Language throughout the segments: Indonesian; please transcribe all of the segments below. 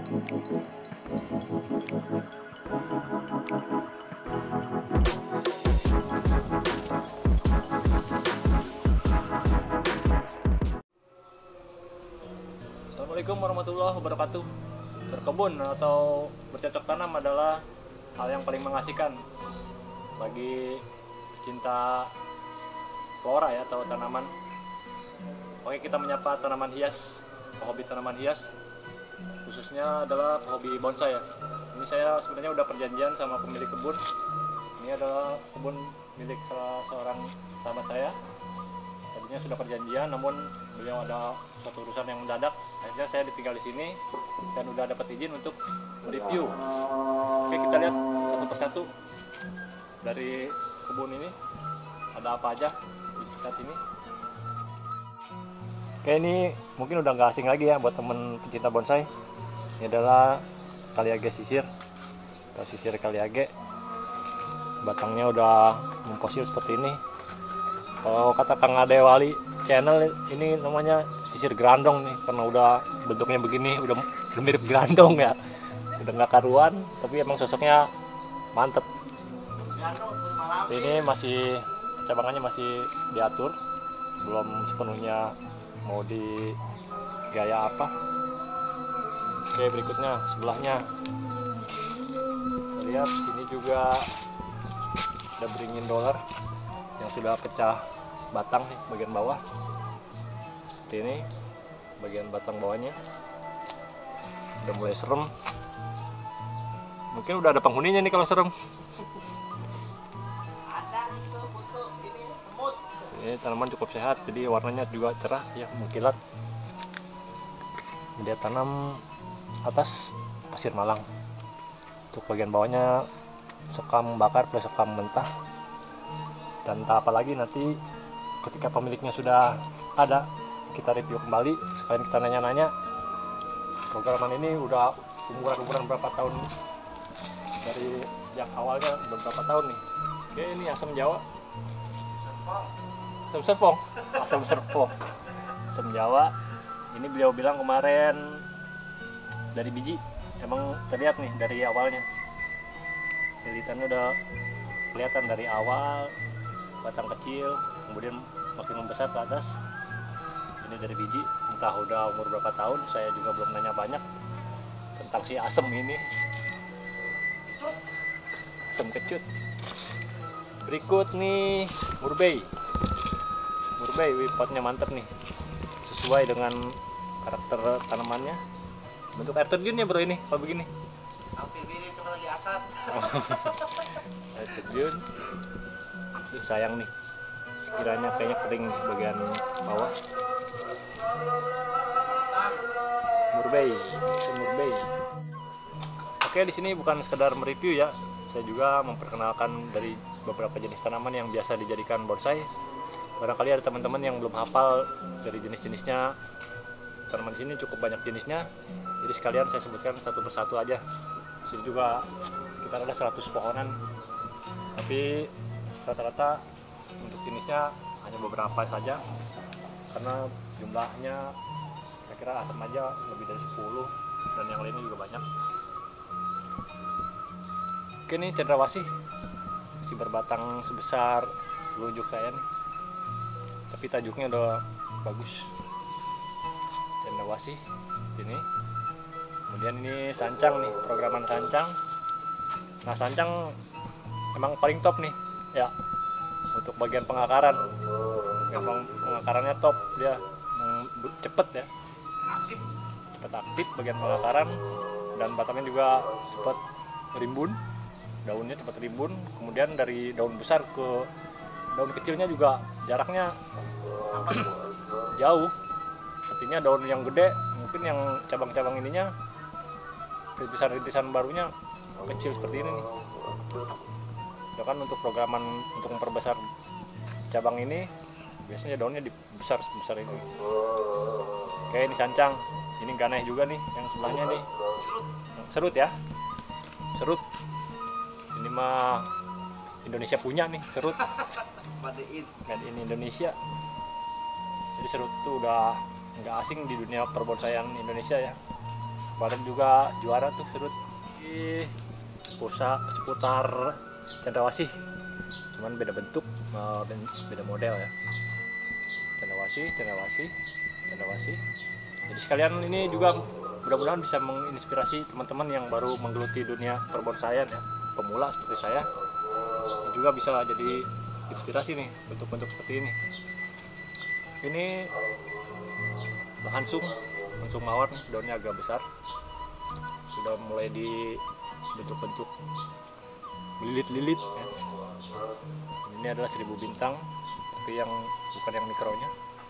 Assalamualaikum warahmatullahi wabarakatuh. Berkebun atau bercocok tanam adalah hal yang paling mengasihkan bagi cinta flora ya, atau tanaman. Oke, kita menyapa tanaman hias, hobi tanaman hias, khususnya adalah hobi bonsai ya. Ini saya sebenarnya udah perjanjian sama pemilik kebun. Ini adalah kebun milik seorang sahabat saya. Tadinya sudah perjanjian, namun beliau ada suatu urusan yang mendadak. Akhirnya saya ditinggal di sini dan udah dapat izin untuk mereview. Oke, kita lihat satu persatu dari kebun ini ada apa aja di sekitar sini. Oke, ini mungkin udah nggak asing lagi ya buat temen pencinta bonsai. Ini adalah Kaliage sisir atau sisir Kaliage. Batangnya udah memfosil seperti ini. Kalau kata Kang Ade Wali channel, ini namanya sisir gerandong nih, karena udah bentuknya begini, udah mirip gerandong ya, udah nggak karuan, tapi emang sosoknya mantep. Ini masih cabangannya masih diatur, belum sepenuhnya mau di gaya apa. Oke, berikutnya sebelahnya kita lihat, sini juga ada beringin dolar yang sudah pecah batang nih, bagian bawah. Seperti ini bagian batang bawahnya udah mulai serem. Mungkin udah ada penghuninya nih kalau serem. Ini tanaman cukup sehat, jadi warnanya juga cerah ya, mengkilat. Dia tanam atas pasir malang. Untuk bagian bawahnya sekam bakar plus sekam mentah. Dan tak apa lagi, nanti ketika pemiliknya sudah ada, kita review kembali supaya kita nanya-nanya programan ini udah umuran berapa tahun, dari sejak awalnya udah berapa tahun nih. Oke, ini asam Jawa, asam serpong, asam Jawa. Ini beliau bilang kemarin dari biji, emang terlihat nih dari awalnya, lilitannya udah kelihatan dari awal, batang kecil, kemudian makin membesar ke atas. Ini dari biji, entah udah umur berapa tahun, saya juga belum nanya banyak tentang si asem ini, asem kecut. Berikut nih murbei, potnya mantep nih, sesuai dengan karakter tanamannya. Bentuk air terjun ya bro ini, kalau begini. Hampir mirip cuma lagi asat. Air terjun. Duh, sayang nih, sekiranya kayaknya kering di bagian bawah. Murbei. Oke, di sini bukan sekedar mereview ya, saya juga memperkenalkan dari beberapa jenis tanaman yang biasa dijadikan bonsai. Barangkali ada teman-teman yang belum hafal dari jenis-jenisnya. Tanaman di sini cukup banyak jenisnya, jadi sekalian saya sebutkan satu persatu aja. Di sini juga sekitar ada 100 pohonan, tapi rata-rata untuk jenisnya hanya beberapa saja, karena jumlahnya kira-kira asam aja lebih dari 10 dan yang lainnya juga banyak. Oke, ini cendrawasih masih berbatang sebesar telunjuk saya nih, tapi tajuknya udah bagus. Cendrawasih ini. Kemudian ini sancang nih, programan sancang. Nah, sancang emang paling top nih ya untuk bagian pengakaran. Memang pengakarannya top, dia cepet ya, cepet aktif bagian pengakaran, dan batangnya juga cepet rimbun, daunnya cepet rimbun. Kemudian dari daun besar ke daun kecilnya juga jaraknya jauh. Artinya daun yang gede, mungkin yang cabang-cabang ininya, rintisan-rintisan barunya kecil seperti ini nih. Ya kan, untuk programan untuk memperbesar cabang ini biasanya daunnya dibesar sebesar ini. Oke, ini sancang. Ini ganeh juga nih, yang sebelahnya nih. Serut ya. Serut. Ini mah Indonesia punya nih, serut. Made in Indonesia. Jadi serut itu udah nggak asing di dunia perbonsaian Indonesia ya. kemarin juga juara tuh Serut di seputar Cendrawasih, cuman beda bentuk dan beda model ya. Cendrawasih. Jadi sekalian ini juga mudah-mudahan bisa menginspirasi teman-teman yang baru menggeluti dunia perbonsaian ya, pemula seperti saya. Juga bisa jadi inspirasi nih bentuk-bentuk seperti ini. Ini langsung mawar, daunnya agak besar, sudah mulai dibentuk-bentuk lilit-lilit ya. Ini adalah 1000 bintang, tapi yang bukan yang mikronya.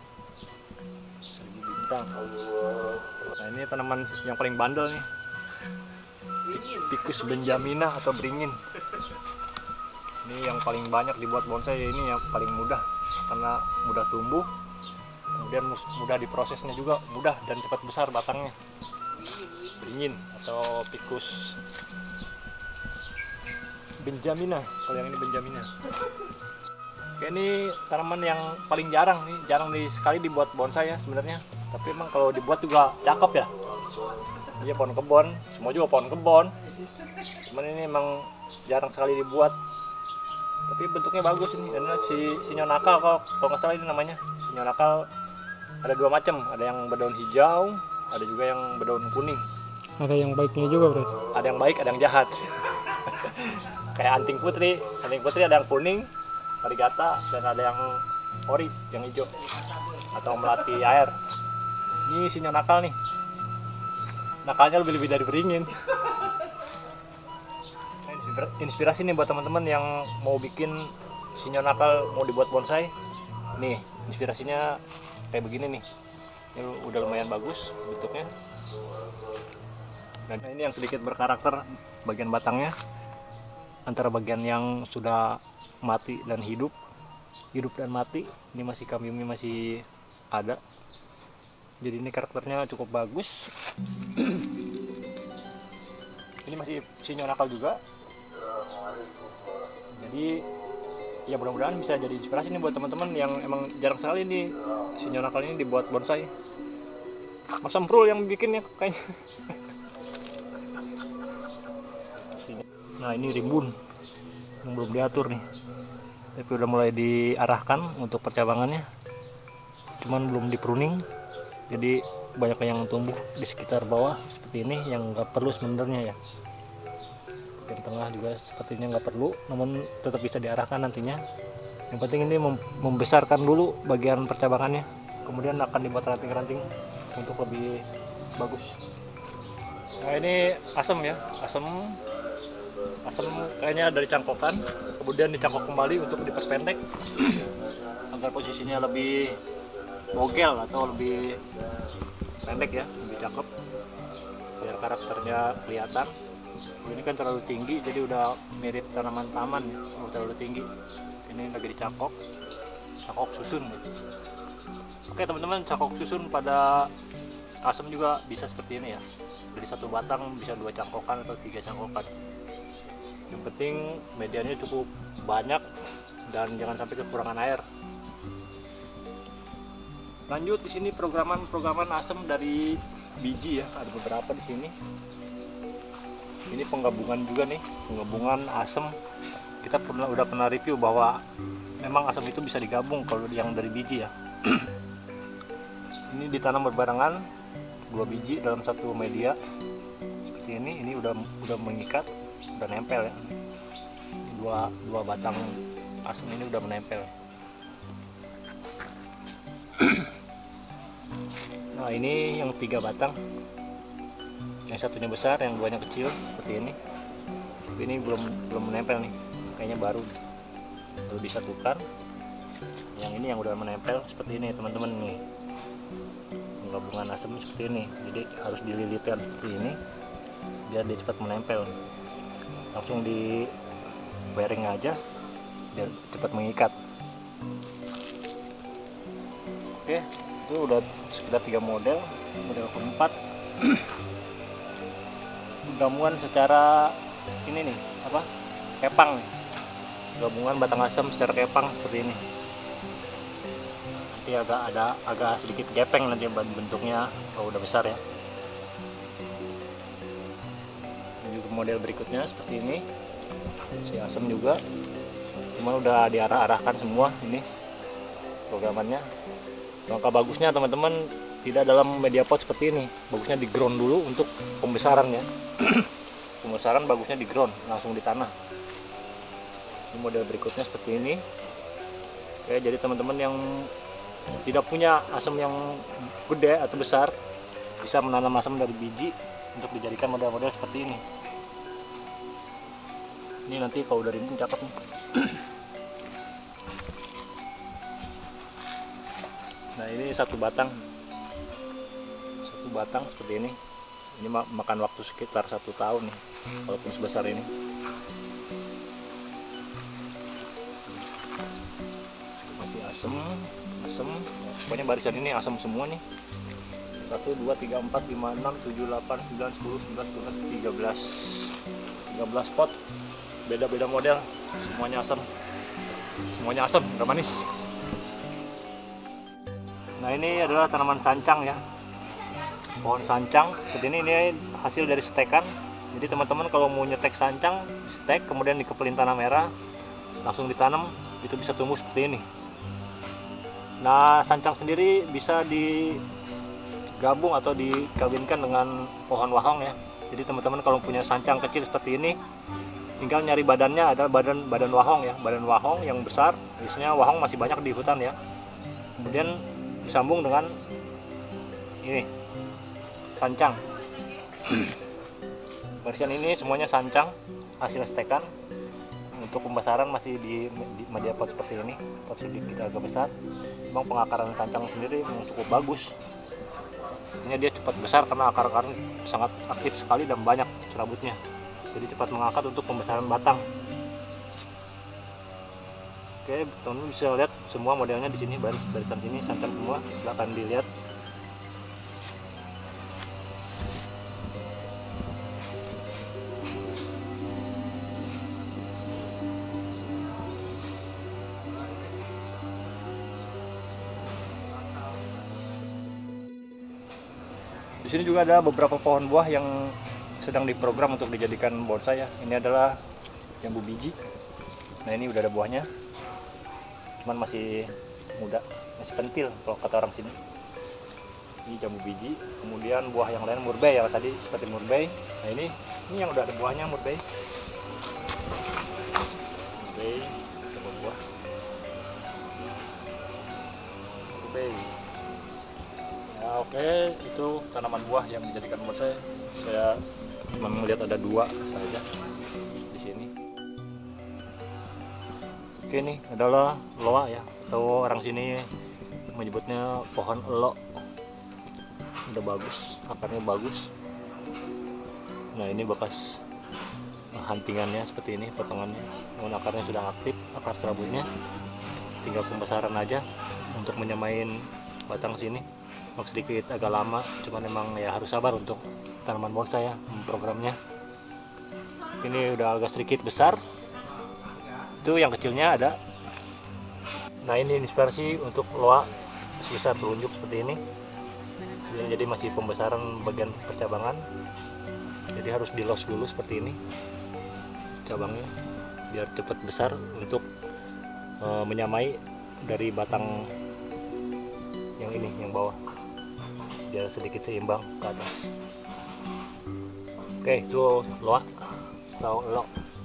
1000 bintang. Nah ini tanaman yang paling bandel nih, Ficus benjamina atau beringin. Ini yang paling banyak dibuat bonsai, ini yang paling mudah karena mudah tumbuh, kemudian mudah diprosesnya juga mudah dan cepat besar batangnya. Beringin atau Ficus benjamina, kalau yang ini benjamina. Oke, ini tanaman yang paling jarang sekali dibuat bonsai ya sebenarnya. Tapi emang kalau dibuat juga cakep ya. Iya, pohon kebon, semua juga pohon kebon. Cuman ini emang jarang sekali dibuat. Tapi bentuknya bagus ini. Dan sinyo nakal kalau nggak salah ini namanya. Sinyo nakal ada 2 macam, ada yang berdaun hijau, ada juga yang berdaun kuning. Ada yang baiknya juga berarti. Ada yang baik, ada yang jahat. Kayak anting putri ada yang kuning, varigata, dan ada yang ori, yang hijau atau melati air. Ini sinyo nakal nih, nakalnya lebih dari beringin. Inspirasi nih buat teman-teman yang mau bikin sinyo nakal, mau dibuat bonsai. Nih inspirasinya kayak begini nih, ini udah lumayan bagus bentuknya. Dan ini yang sedikit berkarakter bagian batangnya, antara bagian yang sudah mati dan hidup dan mati. Ini masih kambiumnya masih ada, jadi ini karakternya cukup bagus. Ini masih sinyo nakal juga, jadi ya mudah-mudahan bisa jadi inspirasi nih buat teman-teman yang emang jarang sekali nih sinyo nakal ini dibuat bonsai. Mas Semprul yang bikinnya kayaknya. Nah ini rimbun yang belum diatur nih, tapi udah mulai diarahkan untuk percabangannya, cuman belum di pruning, jadi banyak yang tumbuh di sekitar bawah seperti ini yang nggak perlu sebenarnya ya. Bagian tengah juga sepertinya nggak perlu, namun tetap bisa diarahkan nantinya. Yang penting ini membesarkan dulu bagian percabangannya, kemudian akan dibuat ranting-ranting untuk lebih bagus. Nah ini asem ya, asem kayaknya dari cangkokan, kemudian dicangkok kembali untuk diperpendek agar posisinya lebih bogel atau lebih pendek ya, lebih cakep biar karakternya kelihatan. Ini kan terlalu tinggi, jadi udah mirip tanaman taman ya, terlalu tinggi. Ini lagi dicangkok susun gitu. Oke teman-teman, cangkok susun pada asem juga bisa seperti ini ya, dari 1 batang bisa 2 cangkokan atau 3 cangkokan. Yang penting medianya cukup banyak dan jangan sampai kekurangan air. Lanjut di sini programan asem dari biji ya, ada beberapa di sini. Ini penggabungan juga nih, penggabungan asem. Kita udah pernah review bahwa memang asem itu bisa digabung kalau yang dari biji ya. Ini ditanam berbarengan 2 biji dalam 1 media seperti ini udah mengikat, udah nempel ya. Dua batang asem ini udah menempel. Nah ini yang 3 batang, yang satunya besar, yang 2-nya kecil seperti ini. Tapi ini belum menempel nih, kayaknya baru disatukan. Yang ini yang udah menempel seperti ini teman-teman nih, penggabungan asem seperti ini. Jadi harus dililitkan seperti ini biar dia cepat menempel. Langsung di bearing aja biar cepat mengikat. Oke, itu udah sekitar 3 model keempat. Gabungan secara ini nih, apa? Kepang. Gabungan batang asem secara kepang seperti ini. Nanti agak sedikit gepeng nanti bentuknya kalau udah besar ya. Ini juga model berikutnya seperti ini, si asem juga, cuman udah diarah-arahkan semua ini programannya. Maka bagusnya teman-teman tidak dalam media pot seperti ini, bagusnya di ground dulu untuk pembesaran ya. Pembesaran bagusnya di ground, langsung di tanah. Ini model berikutnya seperti ini. Oke, jadi teman-teman yang tidak punya asem yang gede atau besar, bisa menanam asem dari biji untuk dijadikan model-model seperti ini. Ini nanti kalau udah rimbun cakep nih. Nah, ini satu batang seperti ini. Ini makan waktu sekitar 1 tahun nih, walaupun sebesar ini. Masih asem, pokoknya barisan ini asem semua nih. 1, 2, 3, 4, 5, 6, 7, 8, 9, 10, 11, 12, 13 pot, beda-beda model, semuanya asem, udah manis. Nah, ini adalah tanaman sancang ya, pohon sancang. Seperti ini hasil dari stekan. Jadi teman-teman kalau mau nyetek sancang, stek kemudian dikepelin tanah merah, langsung ditanam, itu bisa tumbuh seperti ini. Nah, sancang sendiri bisa digabung atau dikawinkan dengan pohon wahong ya. Jadi teman-teman kalau punya sancang kecil seperti ini, tinggal nyari badannya, ada badan wahong ya, badan wahong yang besar. Biasanya wahong masih banyak di hutan ya. Kemudian disambung dengan ini sancang. Barisan ini semuanya sancang hasil stekan. Untuk pembesaran masih di media pot seperti ini, pot sedikit agak besar. Memang pengakaran sancang sendiri memang cukup bagus. Artinya dia cepat besar karena akar-akarnya sangat aktif sekali dan banyak serabutnya. Jadi cepat mengangkat untuk pembesaran batang. Oke, teman-teman bisa lihat semua modelnya di sini, barisan sini sancang semua. Silahkan dilihat. Di sini juga ada beberapa pohon buah yang sedang diprogram untuk dijadikan bonsai ya. Ini adalah jambu biji. Nah, ini udah ada buahnya, cuman masih muda, masih pentil kalau kata orang sini. Ini jambu biji. Kemudian buah yang lain murbei ya, tadi seperti murbei. Nah, ini yang udah ada buahnya, murbei. Coba buah murbei. Ya, oke, itu tanaman buah yang dijadikan bonsai. Saya cuma melihat ada 2 saja di sini. Oke, ini adalah loa ya, atau orang sini menyebutnya pohon elo. Udah bagus, akarnya bagus. Nah, ini bekas huntingannya seperti ini, potongannya. Namun akarnya sudah aktif, akar serabutnya. Tinggal pembesaran aja untuk menyamain batang sini. Sedikit agak lama, cuman memang ya harus sabar untuk tanaman bonsai ya, programnya. Ini udah agak sedikit besar, itu yang kecilnya ada. Nah, ini inspirasi untuk loa sebesar telunjuk seperti ini. Jadi masih pembesaran bagian percabangan, jadi harus dilos dulu seperti ini cabangnya biar cepat besar untuk menyamai dari batang yang ini, yang bawah, biar sedikit seimbang ke atas. Oke, itu loa atau elok.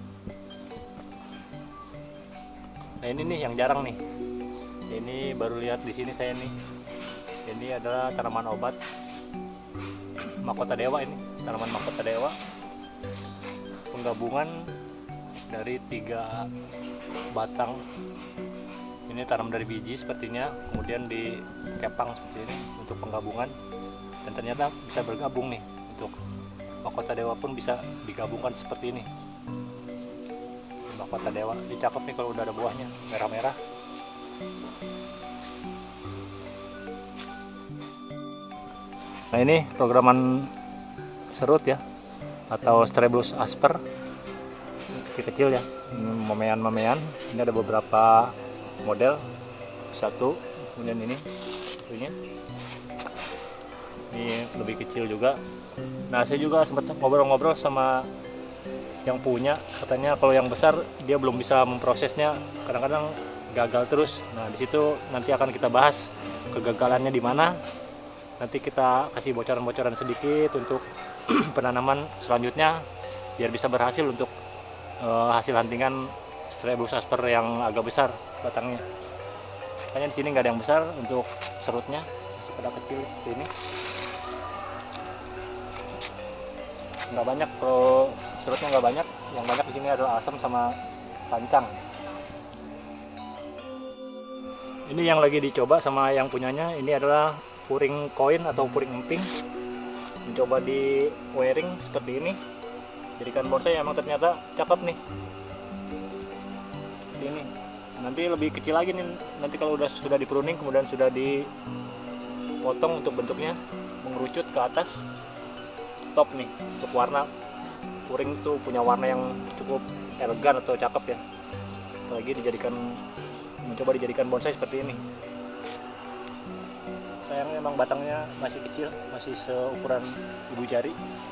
Nah, ini nih yang jarang nih. Ini baru lihat di sini saya nih. Ini adalah tanaman obat mahkota dewa. Ini tanaman mahkota dewa, penggabungan dari 3 batang. Ini tanam dari biji sepertinya, kemudian dikepang seperti ini untuk penggabungan, dan ternyata bisa bergabung nih. Untuk mahkota dewa pun bisa digabungkan seperti ini. Mahkota dewa, ini cakep nih kalau udah ada buahnya merah-merah. Nah, ini programan serut ya, atau Strelbus asper, kecil-kecil ya, memean-memean. Ini ada beberapa model, 1, kemudian ini lebih kecil juga. Nah, saya juga sempat ngobrol-ngobrol sama yang punya, katanya kalau yang besar dia belum bisa memprosesnya, kadang-kadang gagal terus. Nah di situ nanti akan kita bahas kegagalannya di mana. Nanti kita kasih bocoran-bocoran sedikit untuk penanaman selanjutnya biar bisa berhasil untuk hasil huntingan Strebus asper yang agak besar batangnya. Makanya di sini nggak ada yang besar untuk serutnya, masih pada kecil seperti ini. Nggak banyak, kalau serutnya nggak banyak. Yang banyak di sini adalah asam sama sancang. Ini yang lagi dicoba sama yang punyanya, ini adalah puring koin atau puring emping. Mencoba di wiring seperti ini, jadikan bonsai. Emang ternyata cakep nih, seperti ini. Nanti lebih kecil lagi nih, nanti kalau sudah di pruning kemudian sudah dipotong untuk bentuknya mengerucut ke atas top nih. Untuk warna, puring itu punya warna yang cukup elegan atau cakep ya, apalagi mencoba dijadikan bonsai seperti ini. Sayangnya emang batangnya masih kecil, masih seukuran ibu jari.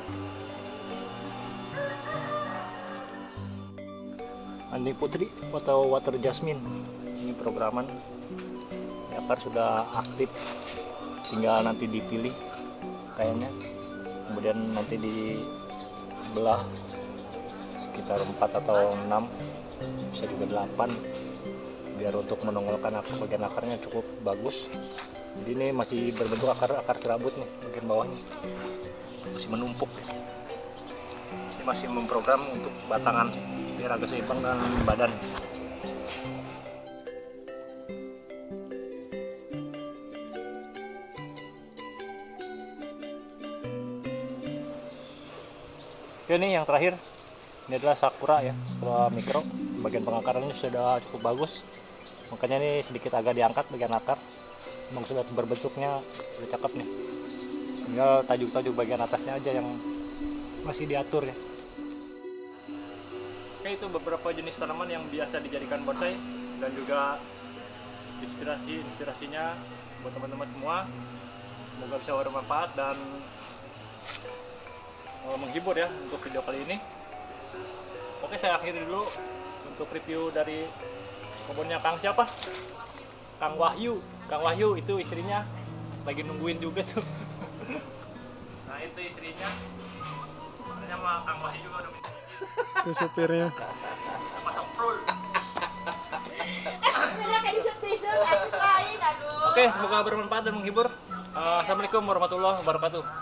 Andi Putri atau Water Jasmine, ini programan. Akar sudah aktif, tinggal nanti dipilih kayaknya, kemudian nanti dibelah sekitar 4 atau 6, bisa juga 8, biar untuk menongolkan bagian akarnya cukup bagus. Jadi ini masih berbentuk akar serabut nih, bagian bawahnya masih menumpuk. Ini masih memprogram untuk batangan biar agak seimbang dengan badan. Oke, ini yang terakhir, ini adalah sakura ya, sakura mikro. Bagian pengakarannya sudah cukup bagus, makanya ini sedikit agak diangkat bagian akar. Memang sudah berbentuknya sudah cakep nih, tinggal tajuk-tajuk bagian atasnya aja yang masih diatur ya. Oke, itu beberapa jenis tanaman yang biasa dijadikan bonsai dan juga inspirasinya buat teman-teman semua. Semoga bisa bermanfaat dan menghibur ya untuk video kali ini. Oke, saya akhiri dulu untuk review dari kebunnya Kang siapa? Kang Wahyu. Kang Wahyu itu istrinya lagi nungguin juga tuh. Nah itu istrinya. Namanya sama Kang Wahyu juga udah. Itu supirnya. Sama Semprul. Oke, semoga bermanfaat dan menghibur. Assalamualaikum warahmatullahi wabarakatuh.